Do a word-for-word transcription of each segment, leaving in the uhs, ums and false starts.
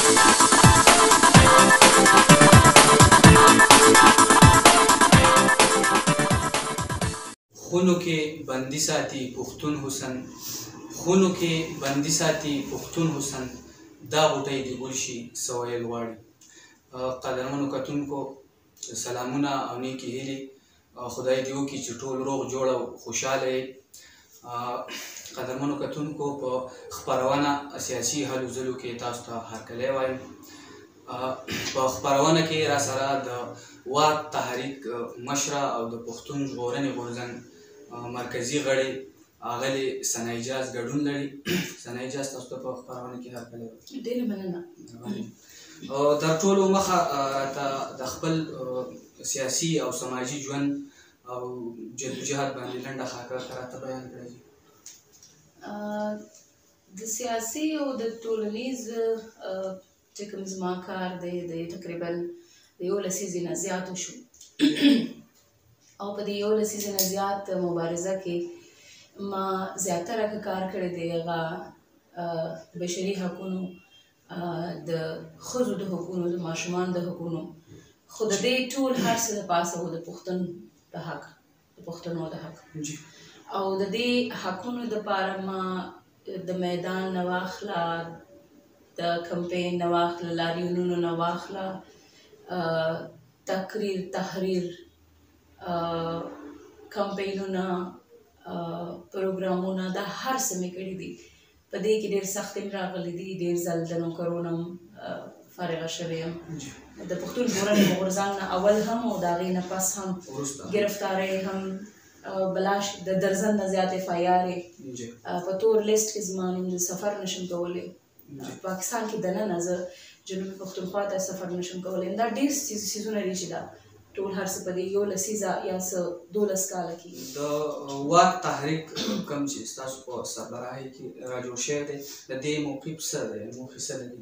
خونو کې بندي ساتي پښتون حسن، خونو کې بندي ساتي پښتون حسن، دا غوټۍ دې ګل شي څه ویل غواړي. قدرمنو کتونکو سلامونه او نیکې هیلې، خدای دې وکړي چې ټول روغ جوړ او خوشحاله یې. قدرمنو کتونکو په خپرونه سیاسي هلو ځلو کې تاسو ته هرکلی وایم. په خپرونه کې را سره د واک تحریک مشره او د پښتون ژغورنې غورځنګ مرکزي غړی اغلې ثنا اجاز ګډون لري. ثنا اجاز تاسو ته په خپرونه کې هرکلی وایم. ډېره مننه. تر ټولو مخه ته د خپل سیاسي او سماجي ژوند او جدوجهد باندې لنډه خاکه راته بیان کړئ. د سیاسي او د ټولنیز چې کوم زما کار دی د تقریبا د یو لسیزې نه زیات وشو او په دې یو لسیزې نه زیات مبارزه کې ما زیاتره که کار کړی دی هغه د بشري حقونو، د ښځو د حقونو، د ماشومانو د حقونو، خو د دې ټول هر څه د پاسه و د پښتون د حق، د پښتنو د حق او د دې حقونو دپاره ما د میدان نه واخله، د کمپین نه واخله، لاریونونو نه واخله، تقریر، تحریر، کمپینونه، پروګرامونه، دا هر څه مې کړي دي. په دې کې ډېر سخت هم راغلی دي، ډېر ځل د نوکرو نه فارغه شوې یم. د پښتون ژغورنې غورځنګ نه اول هم او د هغې نه پس هم ګرفتاری هم بلاش د درزن نه زیات اف آی آر په تور لیست کې زما نوم د سفر نشم کولی. پاکستان کې دننه زه جنوبي پښتونخوا ته سفر نشم کولی. دا ډېر څیزونه دي چې دا ټول هر څه په دې یو لسیزه یا څه دولس کاله کې د واک تحریک کوم چې ستاسو په سربراهۍ کې را جوړ شوی دی، د دې موقف څه دی، موخې څه لري؟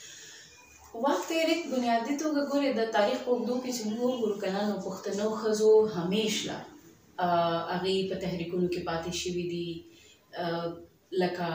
واک تحریک بنیادي توګه ګورې د تاریخ په اوږدو کې چې موږ وګورو که نه، نو پښتنو ښځو همیشه هغې په تحریکونو کې پاتې شوي دي. لکه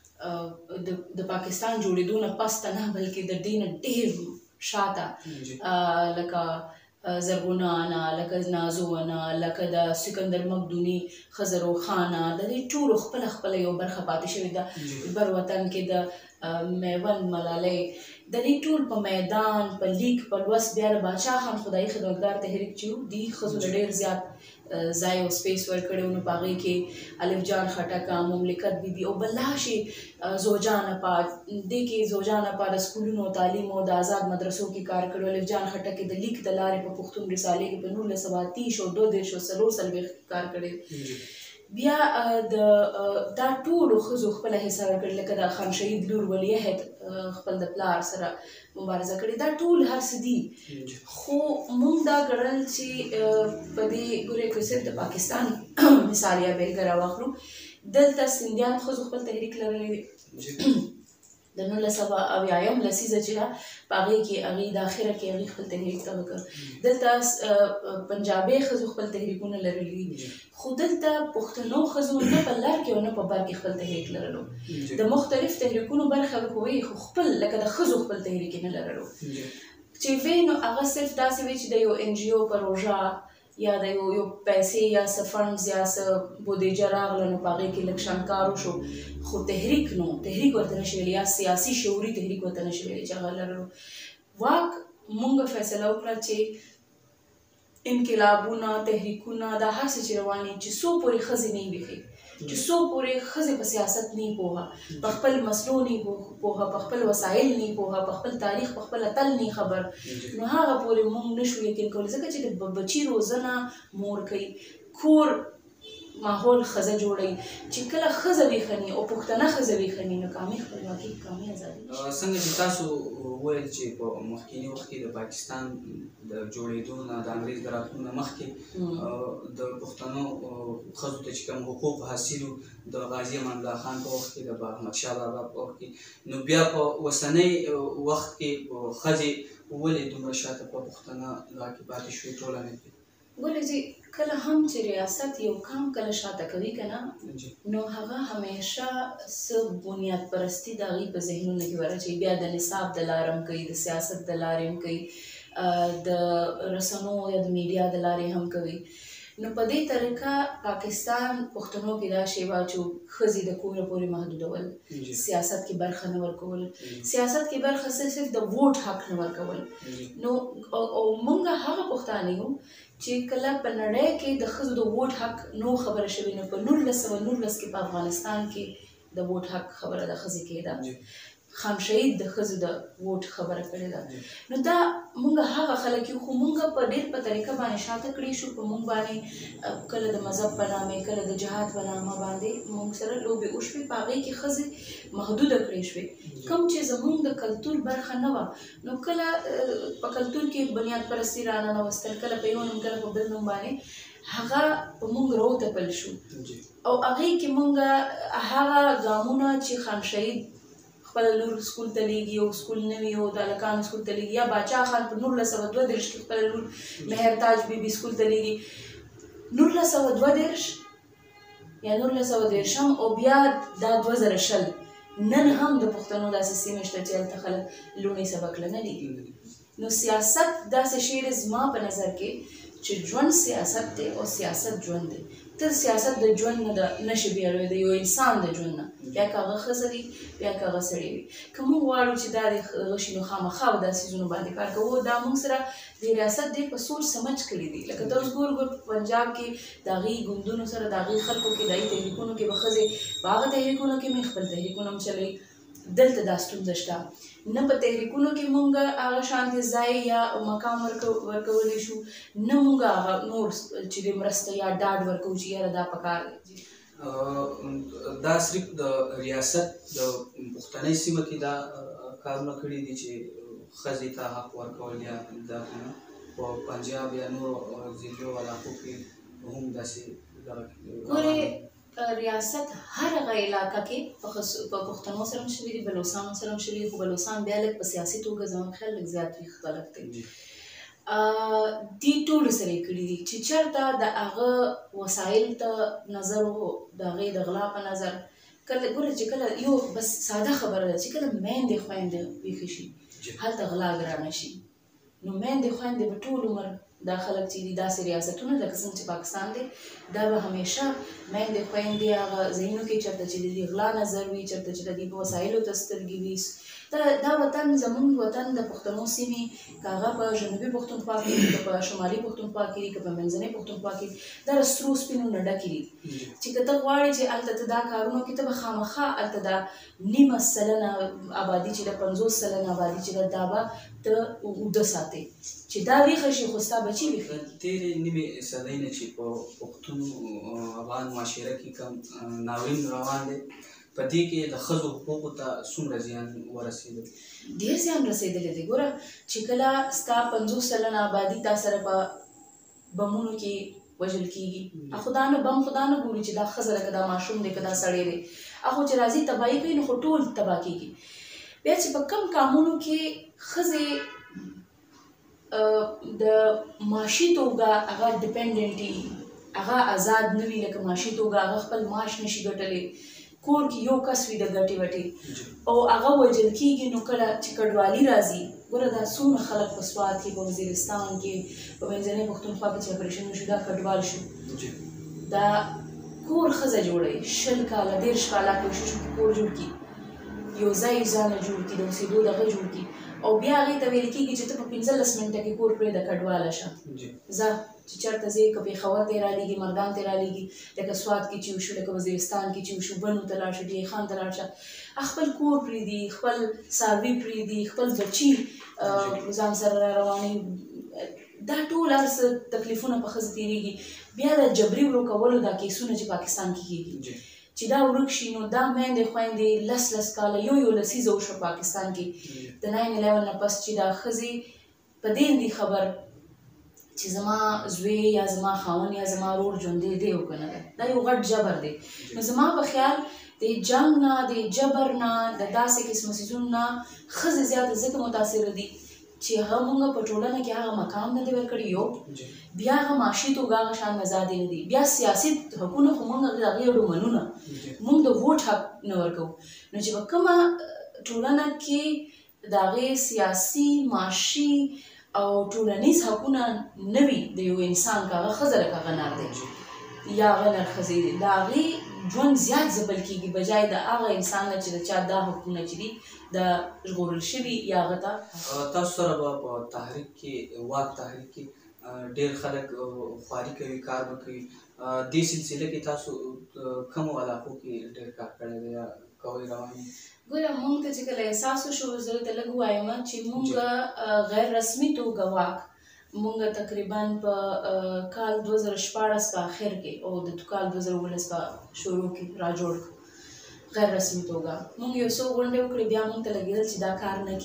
د پاکستان جوړېدو نه پس ته نه بلکې د دې نه ډېر شاته، لکه زرغونه انا، لکه نازو انا، لکه د سکندر مقدوني ښځه روښانه، د دې ټولو خپله خپله یو برخه پاتې شوې ده. بر وطن کې د میوند ملالۍ، د دې ټول په میدان، په لیک، په لوست، بیا د باچا خان خدایي خدمتګار تحریک چې و دې ښځو له ډېر زیات ځای او سپیس ورکړی و. نو په هغې کې الف جان خټکه، مملکت بیبي او بلاشې زوجان اپا، دې کې زوجان اپا د سکولونو تعلیم او د آزاد مدرسو کې کار کړی. الف جان خټکې د لیک د لارې په پښتون رسالې کې په نولس سوه اتیش او دوه دېرش او څلور څلوېښت کې کار کړی. بیا د دا ټولو ښځو خپله حصه ورکړې، لکه د خان شهید لور ولیعهد خپل د پلار سره مبارزه کړې. دا ټول هر څه دي، خو موږ دا ګڼل چې په دې ګورې که صرف د پاکستان مثال یا بېلګه راواخلو، دلته سندیان ښځو خپل تحریک لرلی دی. د نولس سوه اویایم لسیزه چې ده په هغې کې هغې د اخره کې هغې خپل تحریک ته وکړ. دلته پنجابي ښځو خپل تحریکونه لرلي دي، خو دلته پښتنو ښځو نه په لر کې او نه په بر کې خپل تحریک لرلو. د مختلف تحریکونو برخه وي، خو خپل لکه د ښځو خپل تحریک یې نه لرلو. چې وی نو هغه صرف داسې وي چې د یو ان جي او پروژه یا د یو یو پیسې یا څه فنډز یا څه بودیجه راغله، نو په هغې کې لږ شانکار وشو، خو تحریک نو تحریک ورته نشي ویلی، یا سیاسي شعوري تحریک ورته نشي ویلی چې هغه لرلو. واک مونږ فیصله وکړه چې انقلابونه، تحریکونه، دا هر څه چې روان دي، چې څو پورې ښځې نه وي ښې، چې څو پورې ښځې په سیاست نه پوهه، په خپل مسلو نه پوهه، په خپل وسایل نه پوهه، په خپل تاریخ، په خپل اتل نه خبر، نو هغه پورې موږ نشو یقین کولی. ځکه چې د بچي روزنه مور کوي، کور ماحول ښځه جوړوي. چې کله ښځه ویښني او پښتنه ښځه ویښني، نو کامې خپلواکي، کامې ازادي. څنګه چې تاسو وویل چې په مخکیني وخت کې د پاکستان د جوړېدو نه، د انګریز د راتلو نه مخکې د پښتنو ښځو ته چې کوم حقوق حاصلو د غازي امان الله خان په وخت کې، د احمدشاه بابا په وخت کې، نو بیا په اوسنۍ وخت کې ښځې ولې دومره شاته په پښتنه کې پاتې شوې ټولنې کې؟ ګوره چې کله هم چې ریاست یو کام کله شاته کوي که نه نو هغه همیشه څه بنیاد پرستي د هغوی په ذهنونو کې ورچوي بیا د نصاب د لارې هم کوي د سیاست د لارې هم کوي د رسنو یا د میډیا د لارې هم کوي نو په دې طریقه پاکستان پښتنو کې دا شی وه چې ښځې د کوره پورې محدودول سیاست کې برخه نه ورکول سیاست کې برخه صرف د ووټ حق نه ورکول نو او موږ هغه پښتانه یو چې کله په نړۍ کې د ښځو د ووټ حق نو خبره شوې نو په نولس سوه نولس کې په افغانستان کې د ووټ حق خبره د ښځې کېده خان شهید د ښځو د ووټ خبره کړې ده نو دا موږ هغه خلک یو خو موږ په ډېر په طریقه باندې شاته کړي شو په موږ باندې کله د مذهب په نامې کله د جهاد په نامه باندې موږ سره لوبې وشوې په هغې کې ښځې محدوده کړې شوې کوم چې زموږ د کلتور برخه نه وه نو کله په کلتور کې بنیاد پرستي را ننوستل کله په یو نوم کله په بل نوم باندې هغه په موږ راوتپل شو او هغې کې موږ هغه ګامونه چې خان شهید خپل لور سکول ته لیږي او سکول نه وي او د هلکانو سکول ته لیږي یا باچا خان په نولس سوه دوه دېرش کې خپله لور مهرتاج بیبي سکول ته لیږي نولس سوه دوه دېرش یا نولس سوه دېرشم او بیا دا دوه زره شل نن هم د پښتنو داسې سیمې شته چې هلته خلک لوڼې سبق له نه لیږي نو سیاست داسې شی دی زما په نظر کې چې ژوند سیاست دی او سیاست ژوند دی ته سیاست د ژوند نه نشي بیالوی د یو انسان د ژوند نه بیا که هغه ښځه وي بیا که هغه سړی وي که موږ غواړو چې دا د هغه شي نو خامخا به دا څیزونو باندې کار کوو دا موږ سره د ریاست ډېر په سوچ سمجھ کړي دي لکه ته اوس ګور ګور پنجاب کې د هغې ګوندونو سره د هغې خلکو کې د هغې تحریکونو کې به ښځې په هغه تحریکونو کې مې خپل تحریکونه هم چلوي دلته دا ستونزه شته نه په تحریکونو کې مونږ هغه شانتې ځای یا مقام ورکولی شو نه مونږ هغه نور چې د مرسته یا ډاډ ورکوو چې یاره دا پکار دی دا صرف د ریاست د پښتنۍ سیمه کې دا کارونه کړي دي چې ښځې ته حق ورکول یا دا په پنجاب یا نورو ضلعو علاقو کې هم داسې ګورې ریاست هر هغه علاقه کې په پښتنو سره هم شوي دي بلوڅانو سره هم شوي دي خو بلوڅان بیا لږ په سیاسي توګه زما خیال لږ زیات وي خلک دی دې ټولو سره یې کړي دي چې چېرته د هغه وسایل ته نظر و د هغې د غلا په نظر کله ګوره چې کله یو بس ساده خبره ده چې کله میندې خویندې ویښې شي هلته غلا ګرانه شي نو میندې خویندې به ټول عمر دا خلک چې دي داسې ریاستونه لکه څنګه چې پاکستان دی دا به همیشه میندې خویندې هغه ځایونو کې چېرته چې د دې غلا نظر وي چېرته چې د دې په وسایلو ته سترګې وي دا دا وطن زموږ وطن د پښتنو سیمې که هغه په جنوبي پښتونخوا کې دي که په شمالي پښتونخوا کې دي که په منځنۍ پښتونخوا کې دي دا د سرو سپینو نه ډکې دي چې که ته غواړې چې هلته ته دا کارونو کې ته به خامخا هلته دا نیمه سلنه آبادي چې ده پنځوس سلنه آبادي چې ده دا به ته اوږده ساتې چې دا ویښه شي خو ستا بچي ویښه دي تېرې نیمې صدۍ نه چې په پښتون افغان معاشره کې کم ناورین روان دی په دې کې د ښځو حقوقو ته څومره زیان ورسېدل ډېر زیان رسېدلی دی ګوره چې کله ستا پنځوس سلنه آبادي تا سره په بمونو کې وژل کېږي خو دا نه بم خو دا نه ګوري چې دا ښځه ده که دا ماشوم دی که دا سړی دی هغو چې راځي تباهي کوي نو خو ټول تباه کېږي بیا چې په کم کامونو کې ښځې د معاشي توګه هغه ډیپینډنټ وي هغه آزاد نه وي لکه معاشي توګه هغه خپل معاش نشي ګټلی کور کې یو کس وي د ګټې وټې او هغه وژل کېږي نو کله چې کډوالي راځي ګوره دا څومره خلک په سوات کې په وزیرستان کې په منځنۍ پښتونخوا کې چې اپریشن وشو دا کډوال شو دا کور ښځه جوړوي شل کاله دېرش کاله کوشش وکړي کور جوړ کړي یو ځای ځانه جوړ کړي د اوسېدو دغه جوړ کړي او بیا هغې ته ویل کېږي چې ته په پنځلس منټه کې کور پرېږده کډواله شه ځه چې چېرته ځې که پېښور ته یې رالېږي مردان ته یې رالېږي لکه سوات کې چې وشو لکه وزیرستان کې چې وشو بنو ته لاړ شه ډی خان ته لاړ شه خپل کور پرېږدي خپل څاروي پرېږدي خپل بچي ځان سره را روانوي دا ټول هر څه تکلیفونه په ښځې تېرېږي بیا د جبري ورو کولو دا کیسونه چې پاکستان کې کېږي چې دا ورک شي نو دا میندې خویندې لس لس کاله یو یو لسیزه وشوه پاکستان کې د ناین الیون نه پس چې دا ښځې په دې دي خبر چې زما زوی یا زما خاوند یا زما ورور ژوندی دی او که نه دی دا یو غټ جبر دی نو زما په خیال د جنګ نه د جبر نه د داسې قسمه څیزونو نه ښځې زیاته ځکه متاثره دي چې هغه مونږ په ټولنه کې هغه مقام نه دی ورکړی یو بیا هغه معاشي توګه هغه شان ازادي نه دي بیا سیاسي حقونه خو مونږ د هغې اړو منو نه مونږ د ووټ حق نه ورکوو نو چې په کومه ټولنه کې د هغې سیاسي معاشي او ټولنیز حقونه نه وي د یو انسان که هغه ښځه ده که هغه نر دی یا هغه نرښځې دی د هغې ژوند زیات ځپل کېږي بجای د هغه انسان نه چې د چا دا حقونه چې دي د ژغورل شوي یا هغه ته تاسو سره به په تحریک کې واک تحریک کې ډېر خلک خواري کوي کار به کوي دې سلسله کې تاسو کومو علاقو کې ډېر کار کړی دی یا کوئ روان یې ګوره مونږ ته چې کله احساس وشو زه ته لږ ووایم چې مونږ غیر رسمي توګه واک مونږ تقریبا په کال دوه زره شپاړس په اخر کې او د کال دوه زره اوولس په شروع کې راجوړ غیر رسمي توګه مونږ یو څو غونډې وکړې بیا مونږ ته لګېدل چې دا کار نه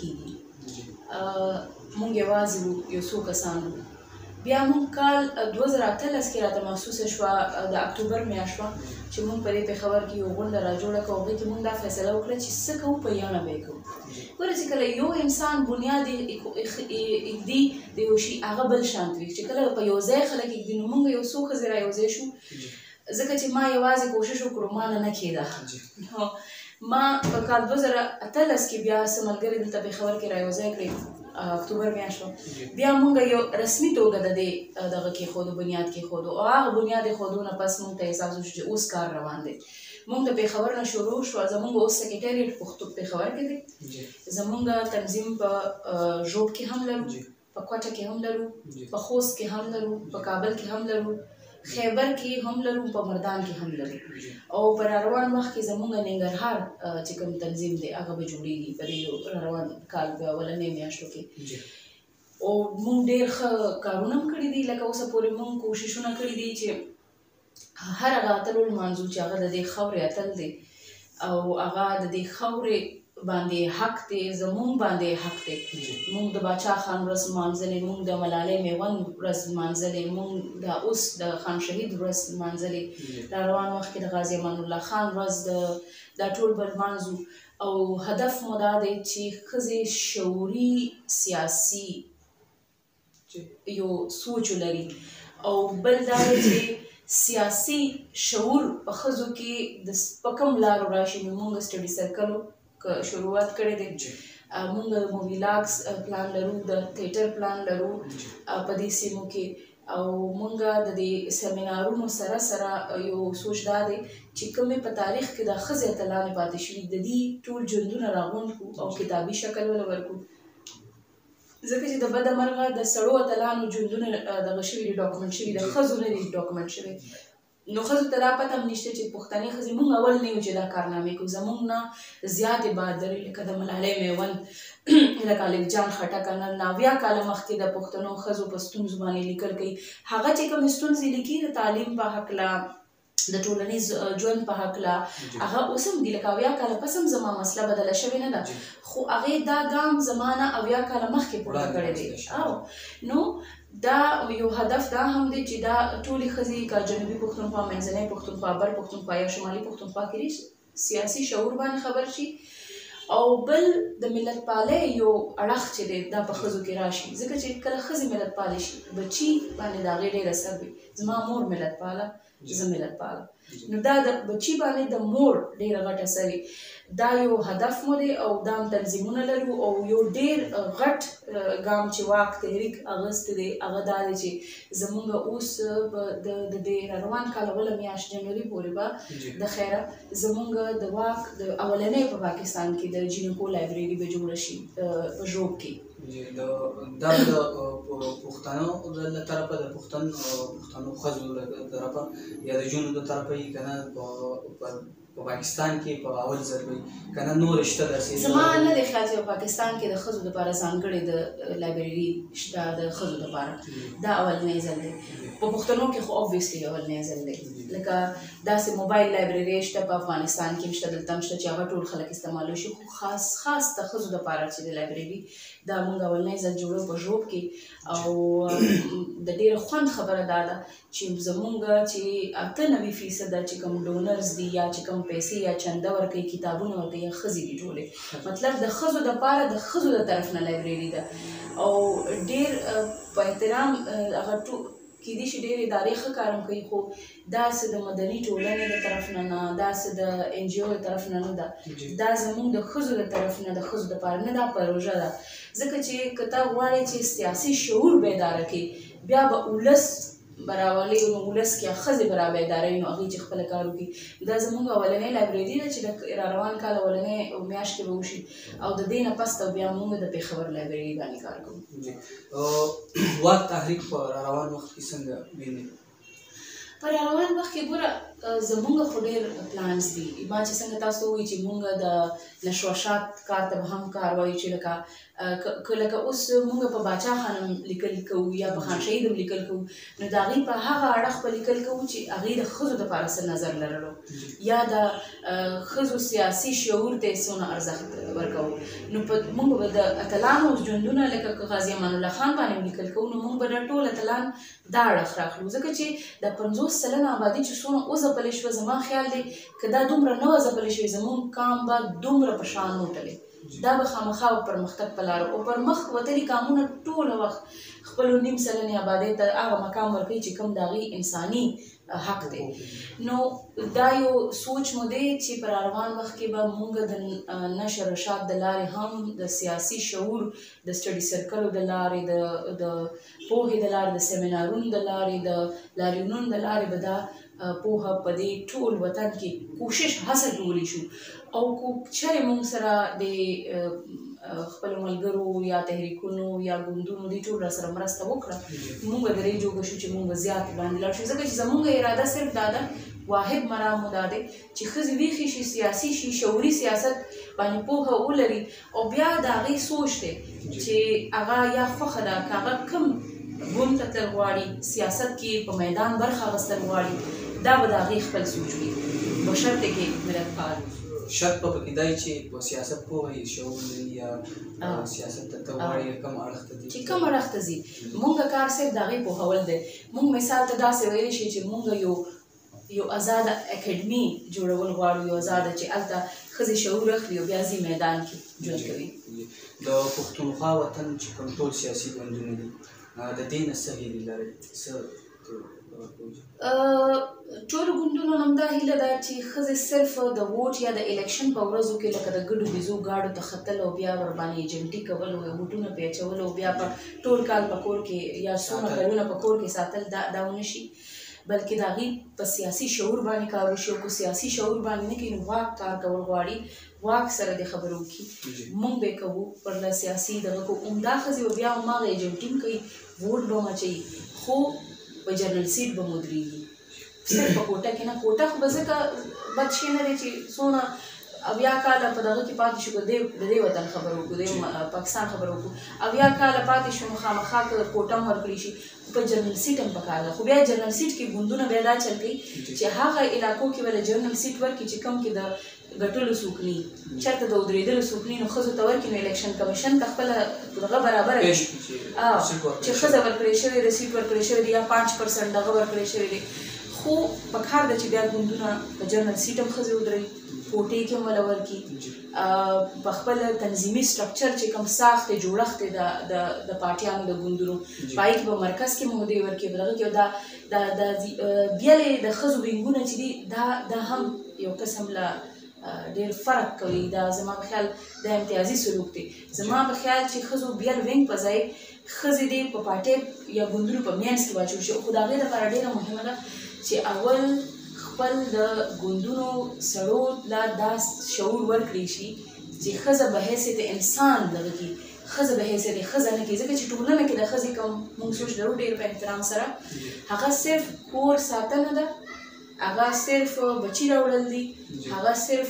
کېږي مونږ یوازې وو یو څو کسان وو بیا مونږ کال دوه زره اتلس کې راته محسوسه شوه د اکتوبر میاشت وه چې مونږ په دې پېښور کې یو غونډه راجوړه کړه هغې کې مونږ دا فیصله وکړه چې څه کوو په یانه به یې کوو ګوره چې کله یو انسان بنیاد ایږدي د یو شي هغه بل شانت وي چې کله په یو ځای خلک ایږدي نو مونږ یو څو ښځې را یو ځای شو ځکه چې ما یوازې کوشش وکړو ما نه نه کېده ما په کال دوه زره اتلس کې بیا څه ملګري دلته پېښور کې را یو ځای کړې اکتوبر میاشت بیا مونږ یو رسمي توګه د دې دغه کېښودو بنیاد کېښودو او هغه بنیاد ایښودو نه پس مونږ ته احساس وشو چې اوس کار روان دی مونږ د پېښور نه شروع شوه زمونږ اوس سکریټریټ پېښور کې دی زمونږ تنظیم په ژوب کې هم لرو په کوټه کې هم لرو په خوست کې هم لرو په کابل کې هم لرو خیبر کې هم لرو په مردان کې هم لرو او په راروان وخت کې زمونږ ننګرهار چې کوم تنظیم دی هغه به جوړېږي په دې راروان کال په اولنۍ میاشتو کې او مونږ ډېر ښه کارونه هم کړي دي لکه اوسه پورې مونږ کوششونه کړي دي چې هر هغه اتل ولمانځو چې هغه د دې خاورې اتل دی او هغه د دې خاورې باندې حق دی زمونږ باندې حق دی مونږ د باچا خان ورځ لمانځلې مونږ د ملالۍ میوند ورځ لمانځلې مونږ د اوس د خان شهید ورځ لمانځلې را روان وخت کې د غازي امان الله خان ورځ دا ټول به لمانځو او هدف مو دا دی چې ښځې شعوري سیاسي یو سوچ ولري او بل دا دی چې سیاسي شعور په ښځو کې د په کوم لارو راشي نو مونږ سټډي سرکلو شروعات کړی دی مونږ د موویلاګس پلان لرو د تیټر پلان لرو په دې سیمو کې او مونږ د دې سیمینارونو سره سره یو سوچ دا دی چې کومې په تاریخ کې د ښځې اتلانې پاتې شوي د دې ټول ژوندونه راغونډ کړو او کتابي شکل وله ورکړو ځکه چې د بده مرغه د سړو اتلانو ژوندونه دغه شوي دي ډاکومنټ شوي د ښځو نه دي ډاکومنټ شوي نو ښځو ته دا پته هم نشته چې پښتنې ښځې مونږ اول نه یو چې دا کارنامې کوو زمونږ نه زیاتې بهادرې لکه د ملالۍ میوند لکه الف جان خټک نن اویا کاله مخکې د پښتنو ښځو په ستونزو باندې لیکل کوي هغه چې کومې ستونزې لیکي د تعلیم په هکله د ټولنیز ژوند په هکله هغه اوس هم دي لکه اویا کاله پس هم زما مسله بدله شوې نه ده خو هغې دا ګام زما نه اویا کاله مخکې پورته کړی دی او نو دا یو هدف دا هم دی چې دا ټولې ښځې که جنوبي پښتونخوا منځنۍ پښتونخوا بر پښتونخوا یا شمالي پښتونخوا کې سیاسي شعور باندې خبر شي او بل د ملت پالۍ یو اړخ چې دی دا په ښځو کې راشي ځکه چې کله ښځې ملت پالې شي بچي باندې د هغې ډېر اثر وي زما مور ملت پاله زه ملت پاله نو دا د بچي باندې د مور ډېره غټ اثر وي دا یو هدف مو دی او دا هم تنظیمونه لرو او یو ډېر غټ ګام چې واک تحریک اخیستی دی هغه دا دی چې زمونږ اوس د دې راروان کال اوله میاشت جنوري پورې به د خیره زمونږ د واک د اولنۍ په پاکستان کې د جینکو لایبرري به جوړه شي په ژوب کې دا د پښتنو له طرفه د پښتون پښتنو ښځو له طرفه یا د جنونو د طرفه یې که نه په پاکستان کې په اول ځل وي که نه نور شته داسې زما نه دی خیال چې په پاکستان کې د ښځو دپاره ځانګړې د لایبرري شته د ښځو دپاره دا اولنی ځل دی په پښتنو کې خو اوبویسلي اولنی ځل دی لکه داسې موبایل لایبرري شته په افغانستان کې هم شته دلته هم شته چې هغه ټول خلک استعمالوي شي خو خاص خاص د ښځو دپاره چې د لایبرري دا مونږ اولنی ځل جوړو په ژوب کې او د ډېره خوند خبره دا ده چې زمونږ چې اته نوي فیصده چې کوم ډونرز دي یا چې کوم کم پیسې یا چنده ورکوي کتابونه ورکوي یا ښځې دي ټولې مطلب د ښځو دپاره د ښځو د طرف نه لایبرري ده او ډېر په احترام هغه کیدای شي ډېرې ادارې ښه کار هم کوي خو داسې د مدني ټولنې د طرف نه نه داسې د این جی او د طرف نه نه ده دا زموږ د ښځو د طرف نه د ښځو دپاره نه دا پروژه ده ځکه چې که ته غواړې چې سیاسي شعور بیداره کړي بیا به ولس به راولي نو ولس کې ښځې به رابیداروي نو هغوی چې خپله کار وکړي دا زموږ اولنۍ لایبرري ده چې د را روان کال اولنۍ میاشت کې به وشي او د دې نه پس ته بیا موږ د پېښور لایبرري باندې کار کوو واک تحریک په را روان وخت کې څنګه وینئ په را روان وخت کې ګوره زموږ خو ډېر پلانز دي ما چې څنګه تاسو ته ووایي چې موږ د نشواشات کار ته به هم کار وایو چې لکه که لکه اوس موږ په باچا خانم لیکل کوو یا په خان شهید هم لیکل کوو نو د هغوی په هغه اړخ به لیکل کوو چې هغوی د ښځو دپاره څه نظر لرلو یا د ښځو سیاسي شعور ته یې څونه ارزښت ورکوو نو په موږ به د اتلانو ژوندونه لکه که غازي امان الله خان باندې هم لیکل کوو نو موږ به دا ټول اتلان دا اړخ راخلو ځکه چې د پنځوس سلنه آبادي چې څونه وځپلې شوه زما خیال دی که دا دومره نه وه ځپلې شوې زموږ کام به دومره په شان وتلی دا به خامخا پرمختګ په لاره او پر مخ وتلي کامونه ټوله وخت خپلو نیم سلنې آبادۍ ته هغه مقام ورکوي چې کوم د هغې انساني حق دی نو دا یو سوچ مو دی چې په راروان وخت کې به موږ د نشر اشاعت د لارې هم د سیاسي شعور د سټډي سرکلو د لارې د پوهې د لارې د سیمینارونو د لارې د لاریونونو د لارې به دا پوهه په دې ټول وطن کې کوشش هڅه کولی شو او کو چېرې موږ سره د خپلو ملګرو یا تحریکونو یا ګوندونو دې ټول راسره مرسته وکړه موږ به درې جوګه شو چې موږ به زیات وړاندې لاړ شو ځکه چې زموږ اراده صرف دا ده واحد مرام مو دا دی چې ښځې ویښې شي سیاسي شي شعوري سیاست باندې پوهه ولري او بیا د هغې سوچ دی چې هغه یا خوښه ده که هغه کوم ګوند ته تلل غواړي سیاست کې په میدان برخه اخیستل غواړي دا به د هغې خپل سوچ وي بشرطې کې ملت فعال شرط په پکې دی چې په سیاست پوهه یې شعور لري یا سیاست ته ته غواړي کوم اړخ ته ځي چې کوم اړخ ته ځي مونږ کار صرف د هغې پوهول دی مونږ مثال ته داسې ویلی شي چې مونږ یو یو ازاده اکیډمي جوړول غواړو یو ازاده چې هلته ښځې شعور اخلي او بیا ځي میدان کې ژوند کوي د پښتونخوا وطن چې کوم ټول سیاسي ګوندونه دي د دې نه څه هیلې لرئ څه ټولو ګوندونو نه همدا هیله ده چې ښځې صرف د ووټ یا د الیکشن په ورځو کې لکه د ګډو بېزو ګاډو ته ختل او بیا ورباندې ایجنټي کول او ووټونه پې اچول او بیا په ټول کال په کور کې یا څومره کلونه په کور کې ساتل دا ونه شي بلکې د هغې په سیاسي شعور باندې کار وشي او که سیاسي شعور باندې نه کوي نو واک کار کول غواړي واک سره د خبرو وکړي موږ به یې کوو پر له سیاسي دغه کوو عمده ښځې به بیا هماغه ایجنټي هم کوي ووټ به هم اچوي خو په جنرل سیټ به مو درېږي صرف په کوټه کې نه کوټه خو به ځکه بد شی نه دی چې څونه اویا کاله په دغه کې پاتې شو د دې وطن خبرو وکړو د پاکستان خبرو وکړو اویا کاله پاتې شو نو خامخا که کوټه هم ورکړی شي په جنرل سیټ هم پکار ده خو بیا جنرل سیټ کې ګوندونه بیا دا چل کوي چې هغه علاقو کې ولې جنرل سیټ ورکړي چې کم کې د ګټلو څوک نه وي چېرته د ودرېدلو څوک نه وي نو ښځو ته ورکړي نو الیکشن کمیشن ته خپله دغه برابره کړي چې ښځه ورکړې شوې ده سیټ ورکړې شوې ده یا پانچ پرسنټ دغه ورکړې شوې دی خو پکار ده چې بیا ګوندونه په جنرل سیټ هم ښځې ودروي کوټې کې هم وله ورکړي په خپل تنظیمي سټرکچر چې کوم ساخت دی جوړښت دی د پارټیانو د ګوندونو په هغې کې به مرکز کې مهدې ورکړي په دغه کې دا د بیلې د ښځو وینګونه چې دي دا هم یو قسم له ډېر فرق کوي دا زما په خیال د امتیازي سلوک دی زما په خیال چې ښځو بیل وینګ په ځای ښځې دې په پارټۍ یا ګوندونو په منځ کې واچول شي خو د هغې لپاره ډېره مهمه ده چې اول خپل د ګوندونو سړو لا دا شعور ورکړی شي چې ښځه به حیثیت انسان دغه کړي ښځه به حیثیت ښځه نه کړي ځکه چې ټولنه کې د ښځې کوم موږ سوچ لرو ډېر په احترام سره هغه صرف کور ساتنه ده هغه صرف بچي راوړل دي هغه صرف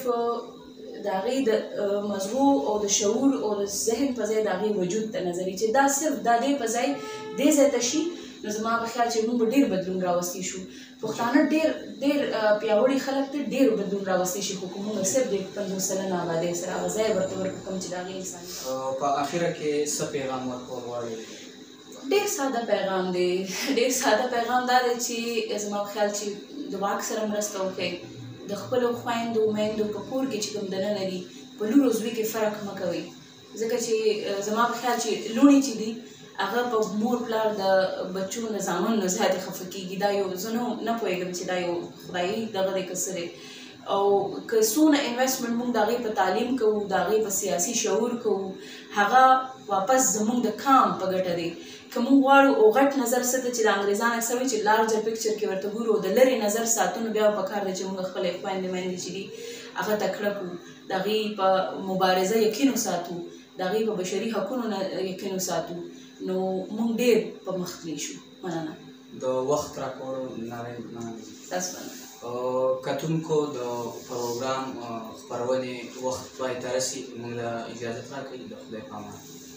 د هغې د مزغو او د شعور او د ذهن په ځای د هغې وجود ته نظر چې دا صرف دا دې په ځای دې ځای ته شي نو زما په خیال چې موږ به ډېر بدلون راوستی شو پښتانه ډېر ډېر پیاوړي خلک دي ډېر بدلون راوستی شي خو که موږ صرف د پنځوس سلنه آبادۍ سره هغه ځای ورته ورکړو چې د هغې انساني په اخره کې څه پیغام ورکول غواړئ ډېر ساده پیغام دی ډېر ساده پیغام دا دی چې زما په خیال چې د واک سره مرسته وکړئ د خپلو خویندو میندو په کور کې چې کوم دننه دي په لور او زوی کې فرق مه کوئ ځکه چې زما په خیال چې لوڼې چې دي هغه په مور پلار د بچو نه زامن نه زیاتې خفه کېږي دا یو زه نه پوهېږم چې دا یو خدایي دغه دی که څه دی او که څونه انویسټمنټ موږ د هغې په تعلیم کوو د هغې په سیاسي شعور کوو هغه واپس زموږ د کام په ګټه دی که موږ غواړو او غټ نظر څه ده چې د انګریزان اکثر وایي چې لارجر پکچر کې ورته ګورو د لرې نظر ساتو نو بیا به پکار دی چې موږ خپلې خویندې میندې چې دي هغه تکړه کړو د هغې په مبارزه یقین وساتو د هغې په بشري حقونو نه یقین وساتو نو موږ ډېر په مخ تللی شو مننه د وخت راکولو نړۍ مننه تاسو مننه کتونکو د پروګرام خپرونې وخت پای ته رسي موږ له اجازت راکوي د خدای په امان